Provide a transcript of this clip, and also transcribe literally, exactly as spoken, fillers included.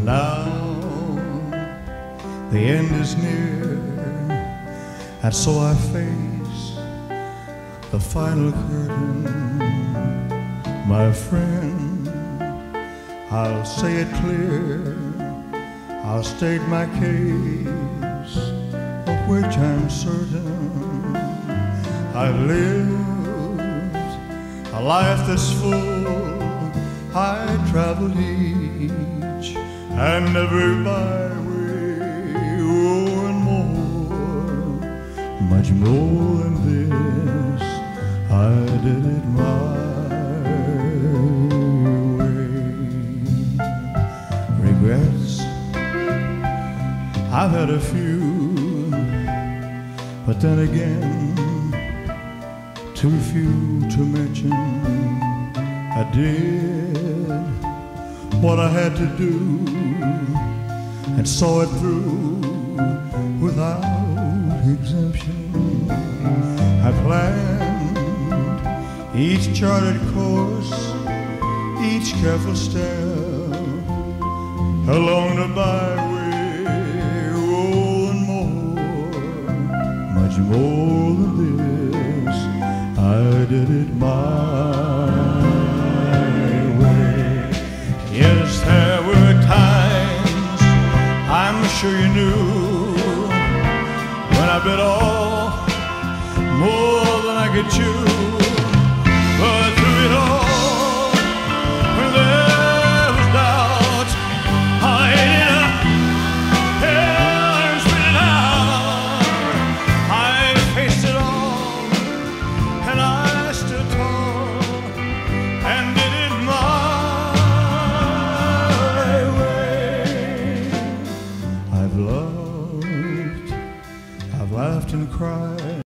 Now the end is near, and so I face the final curtain. My friend, I'll say it clear, I'll state my case, of which I'm certain. I've lived a life that's full, I traveled each and every byway, oh, and more, much more than this, I did it my regrets, I've had a few, but then again, too few to mention. I did what I had to do and saw it through without exemption. I planned each charted course, each careful step along the byway, oh, and more, much more than this, I did it my way. Yes, there were times, I'm sure you knew, when I bit off more than I could chew. But through it all, when there was doubt, I ate it up, hell, and spit it out. I faced it all, and I stood tall, and did it my way. I've loved, I've laughed and cried.